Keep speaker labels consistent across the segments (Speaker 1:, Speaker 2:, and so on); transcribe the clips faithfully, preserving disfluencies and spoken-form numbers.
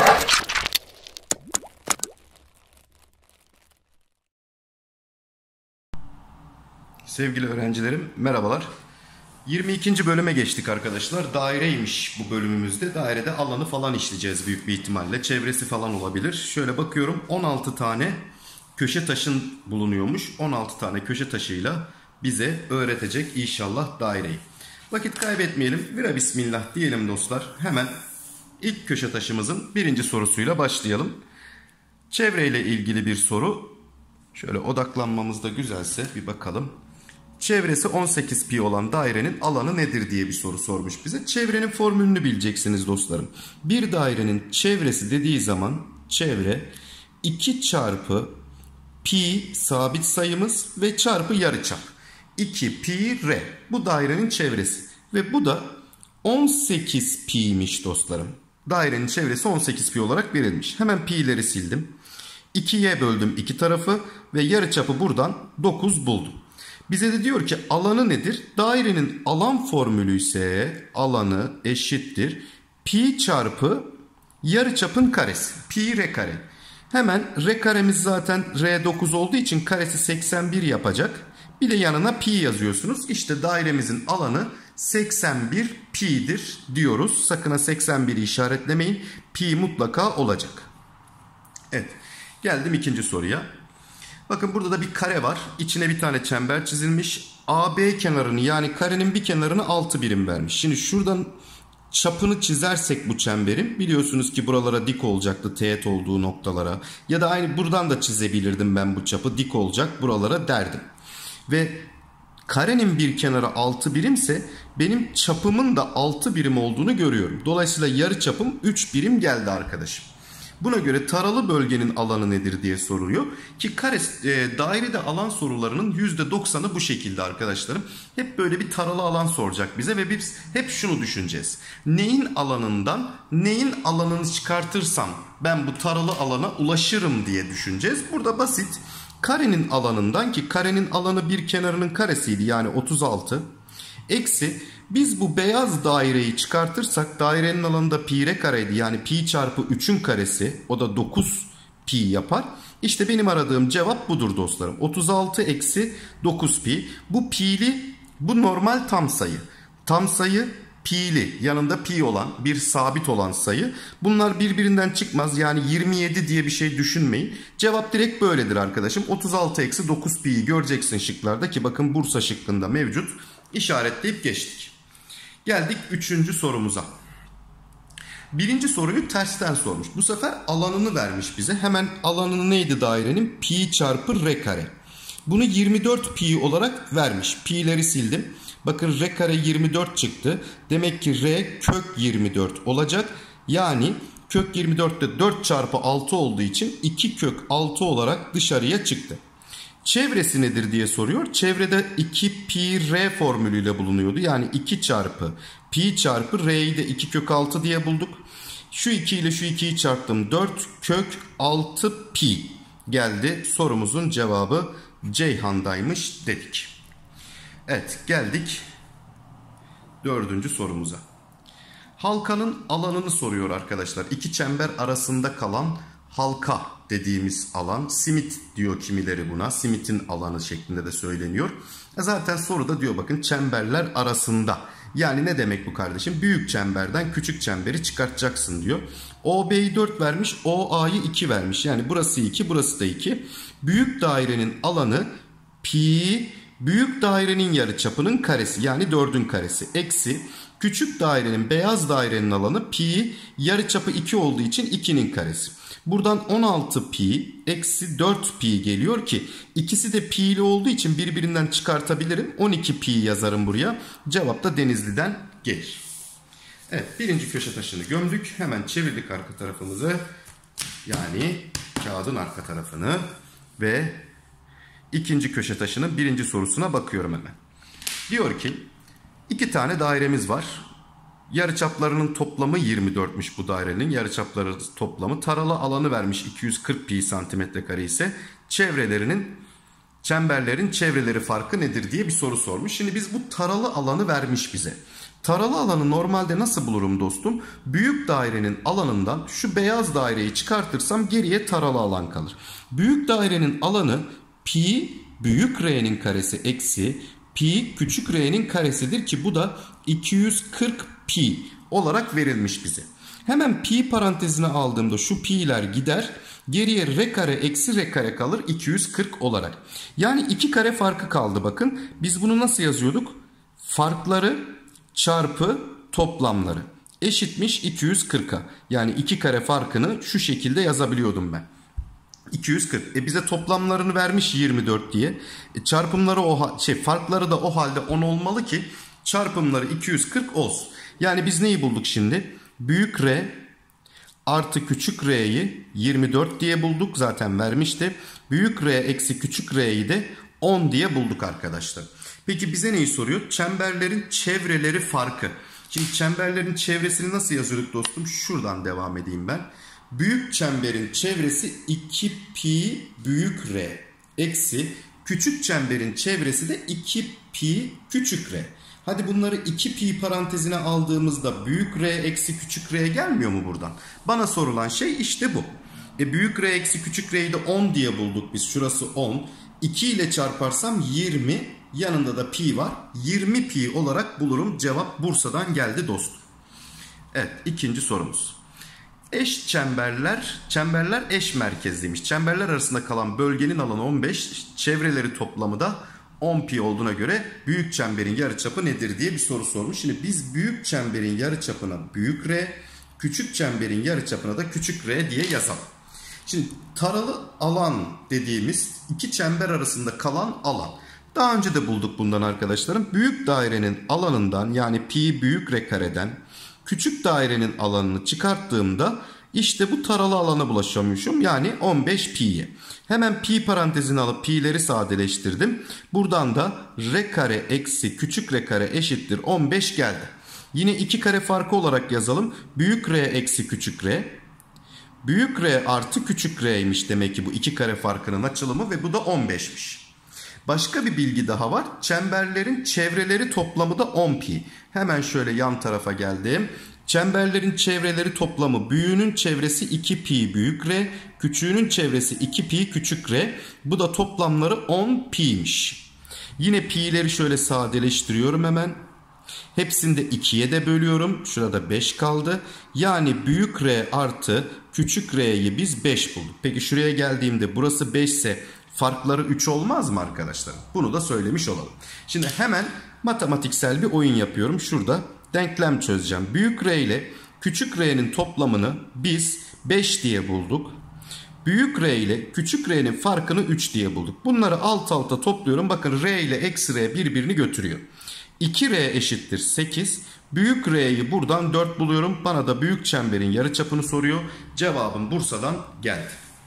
Speaker 1: Sevgili öğrencilerim, merhabalar. yirmi ikinci bölüme geçtik arkadaşlar. Daireymiş bu bölümümüzde. Dairede alanı falan işleyeceğiz büyük bir ihtimalle. Çevresi falan olabilir. Şöyle bakıyorum, on altı tane köşe taşın bulunuyormuş. on altı tane köşe taşıyla bize öğretecek inşallah daireyi. Vakit kaybetmeyelim. Vira bismillah diyelim dostlar. Hemen ilk köşe taşımızın birinci sorusuyla başlayalım. Çevreyle ilgili bir soru. Şöyle odaklanmamız da güzelse bir bakalım. Çevresi on sekiz pi olan dairenin alanı nedir diye bir soru sormuş bize. Çevrenin formülünü bileceksiniz dostlarım. Bir dairenin çevresi dediği zaman çevre iki çarpı pi sabit sayımız ve çarpı yarıçap. iki pi r. Bu dairenin çevresi. Ve bu da on sekiz pi'ymiş dostlarım. Dairenin çevresi on sekiz pi olarak verilmiş. Hemen pi'leri sildim. ikiye böldüm iki tarafı ve yarıçapı buradan dokuz buldum. Bize de diyor ki alanı nedir? Dairenin alan formülü ise alanı eşittir pi çarpı yarıçapın karesi. Pi r kare. Hemen r karemiz zaten r dokuz olduğu için karesi seksen bir yapacak. Bir de yanına pi yazıyorsunuz. İşte dairemizin alanı seksen bir pi'dir diyoruz. Sakın ha seksen bir'i işaretlemeyin. Pi mutlaka olacak. Evet. Geldim ikinci soruya. Bakın burada da bir kare var. İçine bir tane çember çizilmiş. A B kenarını, yani karenin bir kenarını altı birim vermiş. Şimdi şuradan çapını çizersek bu çemberin, biliyorsunuz ki buralara dik olacaktı teğet olduğu noktalara. Ya da aynı buradan da çizebilirdim ben bu çapı. Dik olacak buralara derdim. Ve karenin bir kenarı altı birimse benim çapımın da altı birim olduğunu görüyorum. Dolayısıyla yarı çapım üç birim geldi arkadaşım. Buna göre taralı bölgenin alanı nedir diye soruluyor. Ki kare, e, dairede alan sorularının yüzde doksanı bu şekilde arkadaşlarım. Hep böyle bir taralı alan soracak bize ve biz hep şunu düşüneceğiz. Neyin alanından neyin alanını çıkartırsam ben bu taralı alana ulaşırım diye düşüneceğiz. Burada basit. Karenin alanından, ki karenin alanı bir kenarının karesiydi, yani otuz altı. Eksi biz bu beyaz daireyi çıkartırsak dairenin alanı da pi r kareydi. Yani pi çarpı üçün karesi, o da dokuz pi yapar. İşte benim aradığım cevap budur dostlarım. otuz altı eksi dokuz pi. Bu pi'li, bu normal tam sayı. Tam sayı pi'li, yanında pi olan bir sabit olan sayı. Bunlar birbirinden çıkmaz, yani yirmi yedi diye bir şey düşünmeyin. Cevap direkt böyledir arkadaşım. otuz altı eksi dokuz pi'yi göreceksin şıklarda, ki bakın Bursa şıkkında mevcut. İşaretleyip geçtik. Geldik üçüncü sorumuza. Birinci soruyu tersten sormuş. Bu sefer alanını vermiş bize. Hemen alanı neydi dairenin? Pi çarpı r kare. Bunu yirmi dört pi olarak vermiş. Pi'leri sildim. Bakın r kare yirmi dört çıktı. Demek ki r kök yirmi dört olacak. Yani kök yirmi dört de dört çarpı altı olduğu için iki kök altı olarak dışarıya çıktı. Çevresi nedir diye soruyor. Çevrede iki pi r formülüyle bulunuyordu. Yani iki çarpı pi çarpı r'yi de iki kök altı diye bulduk. Şu iki ile şu ikiyi çarptım. dört kök altı pi geldi. Sorumuzun cevabı Ceyhan'daymış dedik. Evet, geldik dördüncü sorumuza. Halkanın alanını soruyor arkadaşlar. İki çember arasında kalan halka dediğimiz alan, simit diyor kimileri buna. Simitin alanı şeklinde de söyleniyor. Zaten soruda diyor bakın çemberler arasında. Yani ne demek bu kardeşim? Büyük çemberden küçük çemberi çıkartacaksın diyor. O B'yi dört vermiş, O A'yı iki vermiş. Yani burası iki, burası da iki. Büyük dairenin alanı pi, büyük dairenin yarıçapının karesi, yani dördün karesi, eksi küçük dairenin, beyaz dairenin alanı pi, yarıçapı iki olduğu için ikinin karesi. Buradan on altı pi eksi dört pi geliyor ki ikisi de pi'li olduğu için birbirinden çıkartabilirim. on iki pi yazarım buraya. Cevap da Denizli'den gelir. Evet, birinci köşe taşını gömdük. Hemen çevirdik arka tarafımızı. Yani kağıdın arka tarafını ve ikinci köşe taşının birinci sorusuna bakıyorum hemen. Diyor ki iki tane dairemiz var. Yarıçaplarının toplamı yirmi dörtmüş bu dairenin. Yarıçapları toplamı. Taralı alanı vermiş iki yüz kırk pi santimetre kare ise çevrelerinin, çemberlerin çevreleri farkı nedir diye bir soru sormuş. Şimdi biz bu taralı alanı vermiş bize. Taralı alanı normalde nasıl bulurum dostum? Büyük dairenin alanından şu beyaz daireyi çıkartırsam geriye taralı alan kalır. Büyük dairenin alanı pi büyük R'nin karesi eksi pi küçük R'nin karesidir ki bu da iki yüz kırk pi olarak verilmiş bize. Hemen pi parantezine aldığımda şu pi'ler gider. Geriye r kare eksi r kare kalır iki yüz kırk olarak. Yani iki kare farkı kaldı bakın. Biz bunu nasıl yazıyorduk? Farkları çarpı toplamları eşitmiş iki yüz kırka. Yani iki kare farkını şu şekilde yazabiliyordum ben. iki yüz kırk. E bize toplamlarını vermiş yirmi dört diye. E çarpımları o şey farkları da o halde on olmalı ki çarpımları iki yüz kırk olsun. Yani biz neyi bulduk şimdi? Büyük R artı küçük R'yi yirmi dört diye bulduk. Zaten vermişti. Büyük R eksi küçük R'yi de on diye bulduk arkadaşlar. Peki bize neyi soruyor? Çemberlerin çevreleri farkı. Şimdi çemberlerin çevresini nasıl yazıyorduk dostum? Şuradan devam edeyim ben. Büyük çemberin çevresi iki pi büyük R eksi küçük çemberin çevresi de iki pi küçük R. Hadi bunları iki pi parantezine aldığımızda büyük R eksi küçük R gelmiyor mu buradan? Bana sorulan şey işte bu. E büyük R eksi küçük R'yi de on diye bulduk biz. Şurası on. iki ile çarparsam yirmi. Yanında da pi var. yirmi pi olarak bulurum. Cevap Bursa'dan geldi dostum. Evet, ikinci sorumuz. Eş çemberler, çemberler eş merkezliymiş. Çemberler arasında kalan bölgenin alanı on beş, çevreleri toplamı da on pi olduğuna göre büyük çemberin yarıçapı nedir diye bir soru sormuş. Şimdi biz büyük çemberin yarıçapına büyük R, küçük çemberin yarıçapına da küçük R diye yazalım. Şimdi taralı alan dediğimiz iki çember arasında kalan alan. Daha önce de bulduk bundan arkadaşlarım. Büyük dairenin alanından yani pi büyük R kareden küçük dairenin alanını çıkarttığımda işte bu taralı alana bulaşıyormuşum. Yani on beş pi'ye. Hemen pi parantezini alıp pi'leri sadeleştirdim. Buradan da R kare eksi küçük R kare eşittir on beş geldi. Yine iki kare farkı olarak yazalım. Büyük R eksi küçük R. Büyük R artı küçük R'ymiş demek ki bu iki kare farkının açılımı ve bu da on beşmiş. Başka bir bilgi daha var. Çemberlerin çevreleri toplamı da on pi. Hemen şöyle yan tarafa geldim. Çemberlerin çevreleri toplamı büyüğünün çevresi iki pi büyük R, küçüğünün çevresi iki pi küçük R. Bu da toplamları on pi'ymiş. Yine pi'leri şöyle sadeleştiriyorum hemen. Hepsini de ikiye de bölüyorum. Şurada beş kaldı. Yani büyük R artı küçük R'yi biz beş bulduk. Peki şuraya geldiğimde burası beş ise farkları üç olmaz mı arkadaşlar? Bunu da söylemiş olalım. Şimdi hemen matematiksel bir oyun yapıyorum. Şurada denklem çözeceğim. Büyük R ile küçük R'nin toplamını biz beş diye bulduk. Büyük R ile küçük R'nin farkını üç diye bulduk. Bunları alt alta topluyorum. Bakın R ile eksi R birbirini götürüyor. iki R eşittir sekiz. Büyük R'yi buradan dört buluyorum. Bana da büyük çemberin yarıçapını soruyor. Cevabım Bursa'dan geldi.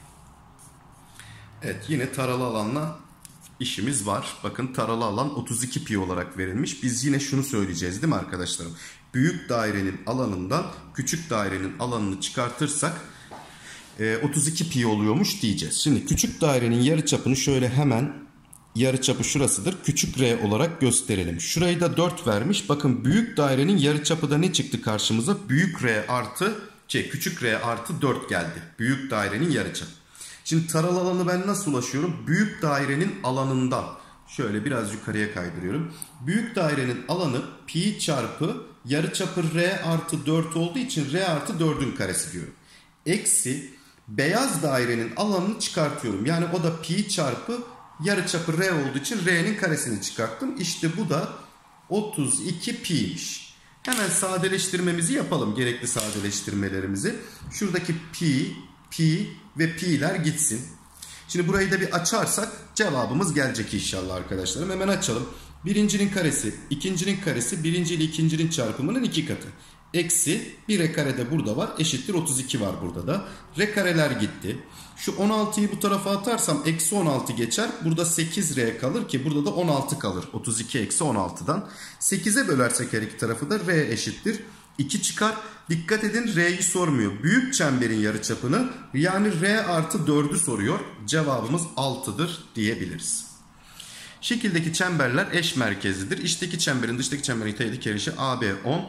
Speaker 1: Evet, yine taralı alanla işimiz var. Bakın taralı alan otuz iki pi olarak verilmiş. Biz yine şunu söyleyeceğiz değil mi arkadaşlarım? Büyük dairenin alanından küçük dairenin alanını çıkartırsak otuz iki pi oluyormuş diyeceğiz. Şimdi küçük dairenin yarıçapını şöyle hemen, yarıçapı şurasıdır, küçük R olarak gösterelim. Şurayı da dört vermiş. Bakın büyük dairenin yarıçapı da ne çıktı karşımıza? Büyük R artı şey, küçük R artı dört geldi. Büyük dairenin yarıçapı. Şimdi taralı alanı ben nasıl ulaşıyorum? Büyük dairenin alanından. Şöyle biraz yukarıya kaydırıyorum. Büyük dairenin alanı pi çarpı yarıçapı R artı dört olduğu için R artı dördün karesi diyorum. Eksi beyaz dairenin alanını çıkartıyorum. Yani o da pi çarpı yarıçapı R olduğu için R'nin karesini çıkarttım. İşte bu da otuz iki pi'ymiş. Hemen sadeleştirmemizi yapalım. Gerekli sadeleştirmelerimizi. Şuradaki pi, pi ve pi'ler gitsin. Şimdi burayı da bir açarsak cevabımız gelecek inşallah arkadaşlarım. Hemen açalım. Birincinin karesi, ikincinin karesi, birinci ile ikincinin çarpımının iki katı. Eksi bir R kare de burada var. Eşittir otuz iki var burada da. R kareler gitti. Şu on altıyı bu tarafa atarsam eksi on altı geçer. Burada sekiz R kalır ki burada da on altı kalır. otuz iki eksi on altıdan. sekize bölersek her iki tarafı da R eşittir iki çıkar. Dikkat edin, R'yi sormuyor. Büyük çemberin yarıçapını, yani R artı dördü soruyor. Cevabımız altıdır diyebiliriz. Şekildeki çemberler eş merkezlidir. İçteki çemberin dıştaki çemberin teğet kerişi A B on.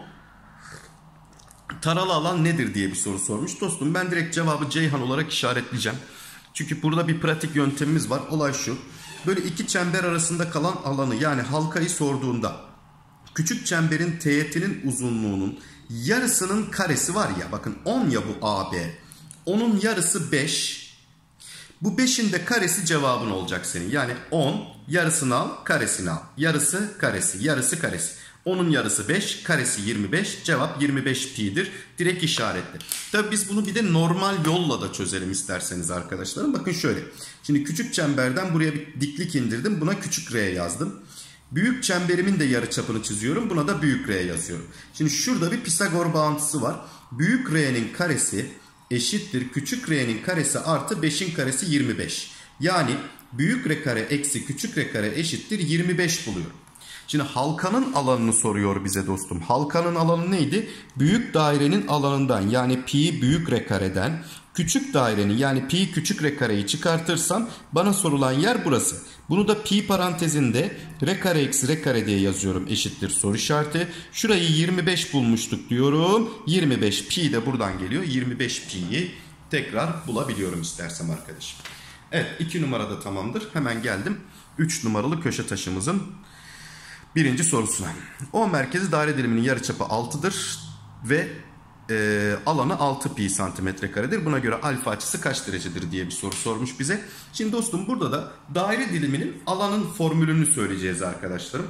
Speaker 1: Taralı alan nedir diye bir soru sormuş. Dostum ben direkt cevabı Ceyhan olarak işaretleyeceğim. Çünkü burada bir pratik yöntemimiz var. Olay şu. Böyle iki çember arasında kalan alanı, yani halkayı sorduğunda küçük çemberin teğetinin uzunluğunun yarısının karesi var ya, bakın on ya bu A B. onun yarısı beş. Bu beşin de karesi cevabın olacak senin. Yani on yarısını al, karesini al. Yarısı karesi, yarısı karesi. onun yarısı beş, karesi yirmi beş. Cevap yirmi beş pi'dir. Direkt işaretli. Tabi biz bunu bir de normal yolla da çözelim isterseniz arkadaşlarım. Bakın şöyle. Şimdi küçük çemberden buraya bir diklik indirdim. Buna küçük r yazdım. Büyük çemberimin de yarıçapını çiziyorum. Buna da büyük r yazıyorum. Şimdi şurada bir Pisagor bağıntısı var. Büyük r'nin karesi eşittir küçük r'nin karesi artı beşin karesi yirmi beş. Yani büyük r kare eksi küçük r kare eşittir yirmi beş buluyorum. Şimdi halkanın alanını soruyor bize dostum. Halkanın alanı neydi? Büyük dairenin alanından, yani pi büyük r kareden küçük dairenin, yani pi küçük r kareyi çıkartırsam bana sorulan yer burası. Bunu da pi parantezinde r kare eksi r kare diye yazıyorum, eşittir soru işareti. Şurayı yirmi beş bulmuştuk diyorum. yirmi beş pi de buradan geliyor. yirmi beş pi'yi tekrar bulabiliyorum istersem arkadaşım. Evet, iki numarada tamamdır. Hemen geldim üç numaralı köşe taşımızın birinci sorusuna. O merkezi daire diliminin yarıçapı altıdır ve e, alanı altı pi santimetre karedir. Buna göre alfa açısı kaç derecedir diye bir soru sormuş bize. Şimdi dostum burada da daire diliminin alanın formülünü söyleyeceğiz arkadaşlarım.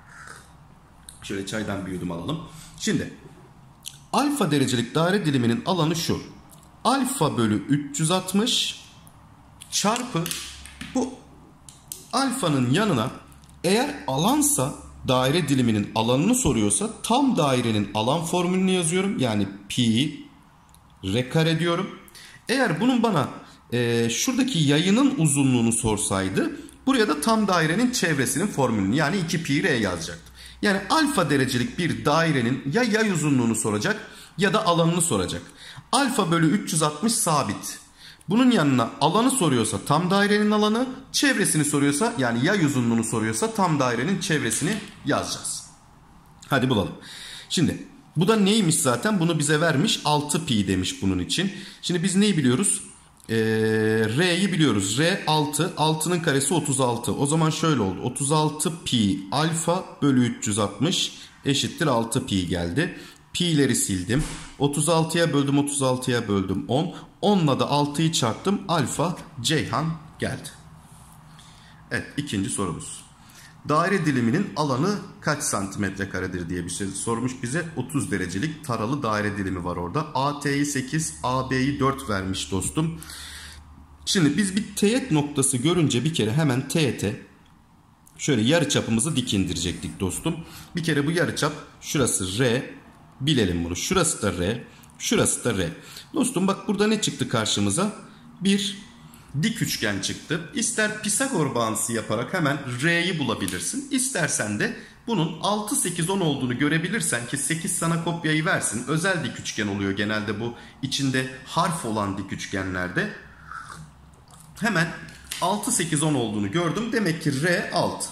Speaker 1: Şöyle çaydan bir yudum alalım. Şimdi alfa derecelik daire diliminin alanı şu. Alfa bölü üç yüz altmış çarpı bu alfanın yanına, eğer alansa daire diliminin alanını soruyorsa tam dairenin alan formülünü yazıyorum. Yani pi r kare diyorum. Eğer bunun bana e, şuradaki yayının uzunluğunu sorsaydı buraya da tam dairenin çevresinin formülünü, yani iki pi r yazacaktım. Yani alfa derecelik bir dairenin ya yay uzunluğunu soracak ya da alanını soracak. Alfa bölü üç yüz altmış sabit. Bunun yanına alanı soruyorsa tam dairenin alanı, çevresini soruyorsa, yani yay uzunluğunu soruyorsa tam dairenin çevresini yazacağız. Hadi bulalım. Şimdi bu da neymiş zaten? Bunu bize vermiş. altı pi demiş bunun için. Şimdi biz neyi biliyoruz? Ee, R'yi biliyoruz. R altı. altının karesi otuz altı. O zaman şöyle oldu. otuz altı pi alfa bölü üç yüz altmış eşittir altı pi geldi. Pi'leri sildim. otuz altıya böldüm, otuz altıya böldüm on. onla da altıyı çarptım. Alfa Ceyhan geldi. Evet, ikinci sorumuz. Daire diliminin alanı kaç santimetre karedir diye bir şey sormuş bize. otuz derecelik taralı daire dilimi var orada. A T'yi sekiz, A B'yi dört vermiş dostum. Şimdi biz bir teğet noktası görünce bir kere hemen teğete şöyle yarıçapımızı dik indirecektik dostum. Bir kere bu yarıçap şurası R. Bilelim bunu. Şurası da R. Şurası da R. Dostum bak burada ne çıktı karşımıza? Bir dik üçgen çıktı. İster Pisagor bağıntısı yaparak hemen R'yi bulabilirsin. İstersen de bunun altı, sekiz, on olduğunu görebilirsen, ki sekiz sana kopyayı versin. Özel dik üçgen oluyor genelde bu içinde harf olan dik üçgenlerde. Hemen altı, sekiz, on olduğunu gördüm. Demek ki R altı.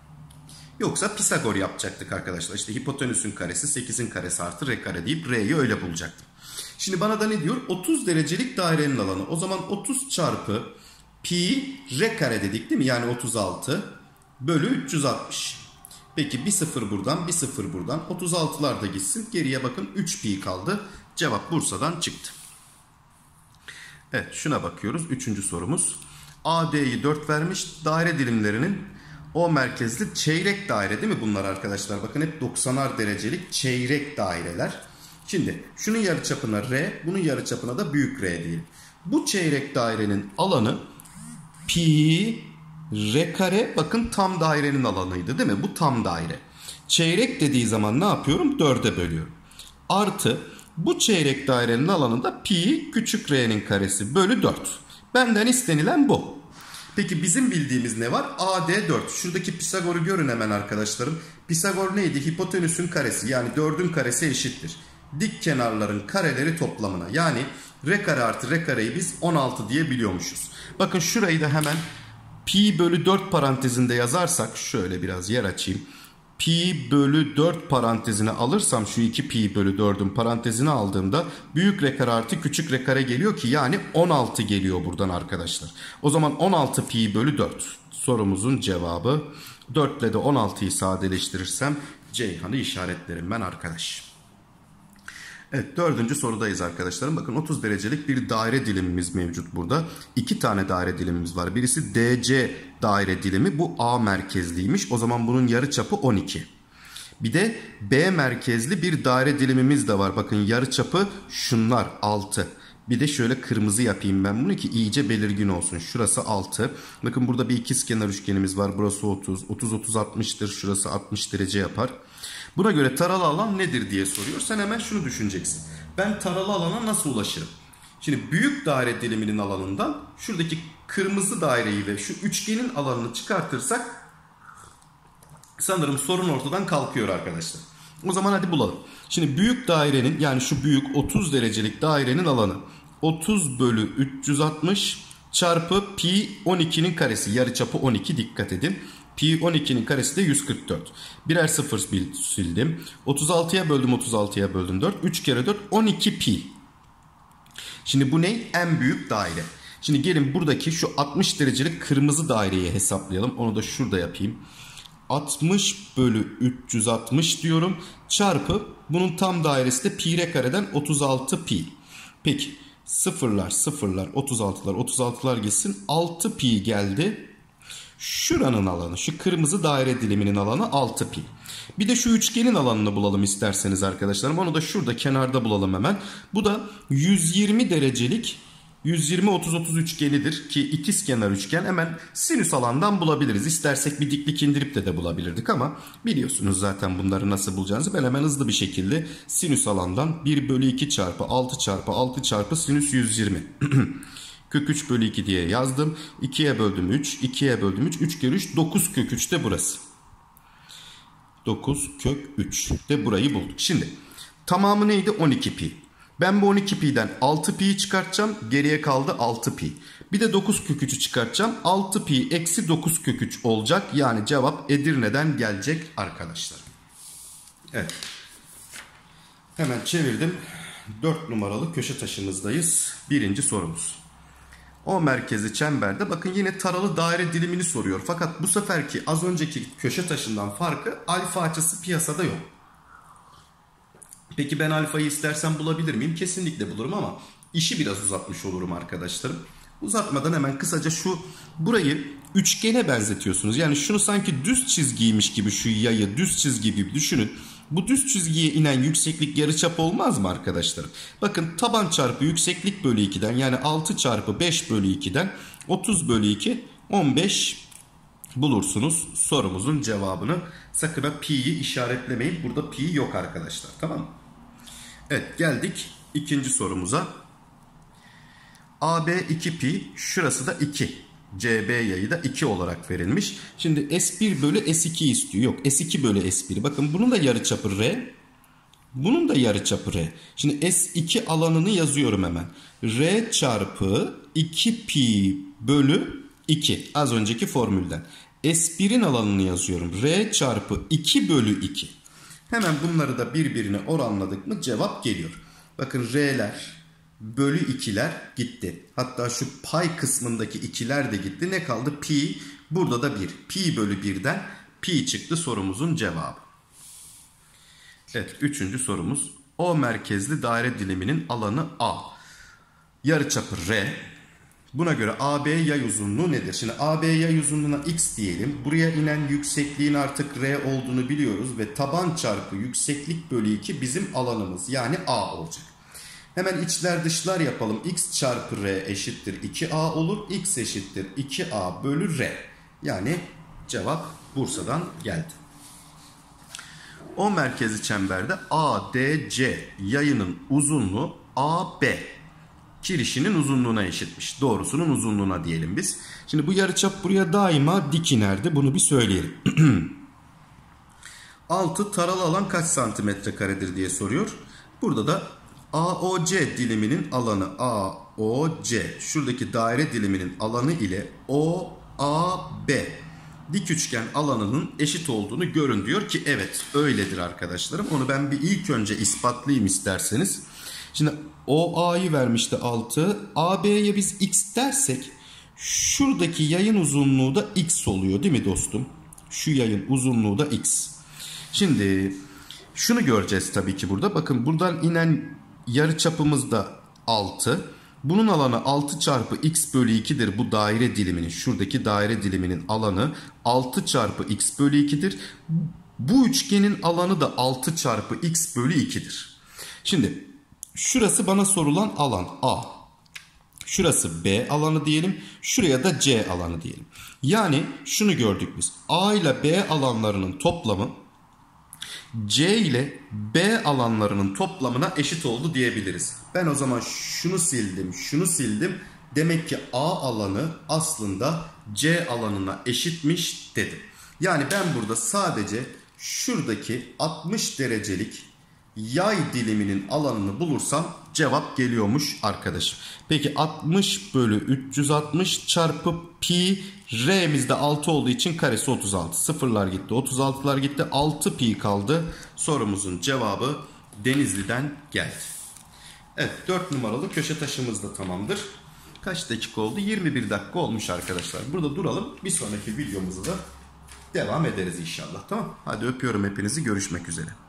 Speaker 1: Yoksa Pisagor yapacaktık arkadaşlar. İşte hipotenüsün karesi sekizin karesi artı r kare deyip R'yi öyle bulacaktım. Şimdi bana da ne diyor? otuz derecelik dairenin alanı. O zaman otuz çarpı pi r kare dedik değil mi? Yani otuz altı bölü üç yüz altmış. Peki bir sıfır buradan, bir sıfır buradan. otuz altılar da gitsin. Geriye bakın üç pi kaldı. Cevap Bursa'dan çıktı. Evet, şuna bakıyoruz. Üçüncü sorumuz. A D'yi dört vermiş. Daire dilimlerinin o merkezli çeyrek daire değil mi bunlar arkadaşlar? Bakın hep doksanar derecelik çeyrek daireler. Şimdi şunun yarıçapına R, bunun yarıçapına da büyük R diyelim. Bu çeyrek dairenin alanı pi r kare, bakın tam dairenin alanıydı değil mi? Bu tam daire. Çeyrek dediği zaman ne yapıyorum? dörde bölüyorum. Artı bu çeyrek dairenin alanı da pi küçük r'nin karesi bölü dört. Benden istenilen bu. Peki bizim bildiğimiz ne var? A D dört. Şuradaki Pisagor'u görün hemen arkadaşlarım. Pisagor neydi? Hipotenüsün karesi, yani dördün karesi eşittir dik kenarların kareleri toplamına. Yani r kare artı r kareyi biz on altı diye biliyormuşuz. Bakın şurayı da hemen pi bölü dört parantezinde yazarsak şöyle biraz yer açayım. Pi bölü dört parantezine alırsam şu iki pi bölü dördün parantezine aldığımda büyük r kare artı küçük r kare geliyor ki yani on altı geliyor buradan arkadaşlar. O zaman on altı pi bölü dört sorumuzun cevabı. dört ile de on altıyı sadeleştirirsem Ceyhan'ı işaretlerim ben arkadaş. Evet, dördüncü sorudayız arkadaşlarım. Bakın otuz derecelik bir daire dilimimiz mevcut burada. İki tane daire dilimimiz var. Birisi D C daire dilimi. Bu A merkezliymiş. O zaman bunun yarıçapı on iki. Bir de B merkezli bir daire dilimimiz de var. Bakın yarıçapı şunlar altı. Bir de şöyle kırmızı yapayım ben bunu ki iyice belirgin olsun. Şurası altı. Bakın burada bir ikizkenar üçgenimiz var. Burası otuz. otuz otuz altmıştır. Şurası altmış derece yapar. Buna göre taralı alan nedir diye soruyor. Sen hemen şunu düşüneceksin. Ben taralı alana nasıl ulaşırım? Şimdi büyük daire diliminin alanından şuradaki kırmızı daireyi ve şu üçgenin alanını çıkartırsak sanırım sorun ortadan kalkıyor arkadaşlar. O zaman hadi bulalım. Şimdi büyük dairenin yani şu büyük otuz derecelik dairenin alanı otuz bölü üç yüz altmış çarpı pi on ikinin karesi. Yarıçapı on iki, dikkat edin. Pi on ikinin karesi de yüz kırk dört. Birer sıfır sildim. otuz altıya böldüm, otuz altıya böldüm dört. üç kere dört on iki pi. Şimdi bu ne? En büyük daire. Şimdi gelin buradaki şu altmış derecelik kırmızı daireyi hesaplayalım. Onu da şurada yapayım. altmış bölü üç yüz altmış diyorum. Çarpı bunun tam dairesi de pi r kareden otuz altı pi. Peki sıfırlar sıfırlar otuz altılar otuz altılar gitsin. altı pi geldi. Şuranın alanı, şu kırmızı daire diliminin alanı altı pi. Bir de şu üçgenin alanını bulalım isterseniz arkadaşlarım. Onu da şurada kenarda bulalım hemen. Bu da yüz yirmi derecelik yüz yirmi otuz otuz üçgenidir ki ikizkenar üçgen. Hemen sinüs alandan bulabiliriz. İstersek bir diklik indirip de de bulabilirdik ama biliyorsunuz zaten bunları nasıl bulacağınızı. Ben hemen hızlı bir şekilde sinüs alandan bir bölü iki çarpı altı çarpı altı çarpı sinüs yüz yirmi. Kök üç bölü iki diye yazdım. ikiye böldüm üç. ikiye böldüm üç. üç kere üç. dokuz kök üç de burası. dokuz kök üç de burayı bulduk. Şimdi tamamı neydi? on iki pi. Ben bu on iki pi'den altı pi'yi çıkartacağım. Geriye kaldı altı pi. Bir de dokuz kök üç'ü çıkartacağım. altı pi eksi dokuz kök üç olacak. Yani cevap Edirne'den gelecek arkadaşlar. Evet. Hemen çevirdim. dört numaralı köşe taşımızdayız. Birinci sorumuz. O merkezi çemberde bakın yine taralı daire dilimini soruyor. Fakat bu seferki az önceki köşe taşından farkı alfa açısı piyasada yok. Peki ben alfayı istersen bulabilir miyim? Kesinlikle bulurum ama işi biraz uzatmış olurum arkadaşlarım. Uzatmadan hemen kısaca şu burayı üçgene benzetiyorsunuz. Yani şunu sanki düz çizgiymiş gibi, şu yayı düz çizgi gibi düşünün. Bu düz çizgiye inen yükseklik yarıçap olmaz mı arkadaşlarım? Bakın taban çarpı yükseklik bölü iki'den yani altı çarpı beş bölü iki'den otuz bölü iki on beş bulursunuz sorumuzun cevabını. Sakın ha pi'yi işaretlemeyin. Burada pi yok arkadaşlar, tamam mı? Evet, geldik ikinci sorumuza. A B iki pi, şurası da iki. C B yayı da iki olarak verilmiş. Şimdi S bir bölü S iki istiyor. Yok, S iki bölü S bir. Bakın bunun da yarıçapı R. Bunun da yarıçapı R. Şimdi S iki alanını yazıyorum hemen. R çarpı iki pi bölü iki. Az önceki formülden. S bir'in alanını yazıyorum. R çarpı iki bölü iki. Hemen bunları da birbirine oranladık mı cevap geliyor. Bakın R'ler bölü ikiler gitti. Hatta şu pay kısmındaki ikiler de gitti. Ne kaldı? Pi. Burada da bir. Pi bölü bir'den pi çıktı sorumuzun cevabı. Evet, üçüncü sorumuz. O merkezli daire diliminin alanı A. Yarıçapı R. Buna göre A B yay uzunluğu nedir? Şimdi A B yay uzunluğuna X diyelim. Buraya inen yüksekliğin artık R olduğunu biliyoruz. Ve taban çarpı yükseklik bölü iki bizim alanımız. Yani A olacak. Hemen içler dışlar yapalım. X çarpı R eşittir iki A olur. X eşittir iki A bölü R. Yani cevap Bursa'dan geldi. O merkezi çemberde A D C yayının uzunluğu A B kirişinin uzunluğuna eşitmiş. Doğrusunun uzunluğuna diyelim biz. Şimdi bu yarıçap buraya daima dik inerdi. Bunu bir söyleyelim. altı taralı alan kaç santimetre karedir diye soruyor. Burada da A O C diliminin alanı A O C. Şuradaki daire diliminin alanı ile O A B dik üçgen alanının eşit olduğunu görün diyor ki evet öyledir arkadaşlarım. Onu ben bir ilk önce ispatlayayım isterseniz. Şimdi O A'yı vermişti altı. A B'ye biz x dersek şuradaki yayın uzunluğu da x oluyor değil mi dostum? Şu yayın uzunluğu da x. Şimdi şunu göreceğiz tabii ki burada. Bakın buradan inen yarıçapımız da altı. Bunun alanı altı çarpı x bölü iki'dir. Bu daire diliminin, şuradaki daire diliminin alanı altı çarpı x bölü iki'dir. Bu üçgenin alanı da altı çarpı x bölü iki'dir. Şimdi şurası bana sorulan alan A. Şurası B alanı diyelim. Şuraya da C alanı diyelim. Yani şunu gördük biz. A ile B alanlarının toplamı C ile B alanlarının toplamına eşit oldu diyebiliriz. Ben o zaman şunu sildim, şunu sildim. Demek ki A alanı aslında C alanına eşitmiş dedim. Yani ben burada sadece şuradaki altmış derecelik yay diliminin alanını bulursam cevap geliyormuş arkadaşım. Peki altmış bölü üç yüz altmış çarpı pi, R'mizde altı olduğu için karesi otuz altı. Sıfırlar gitti, otuz altılar gitti, altı pi kaldı. Sorumuzun cevabı Denizli'den geldi. Evet, dört numaralı köşe taşımız da tamamdır. Kaç dakika oldu? yirmi bir dakika olmuş arkadaşlar. Burada duralım. Bir sonraki videomuzu da devam ederiz inşallah. Tamam. Hadi öpüyorum hepinizi. Görüşmek üzere.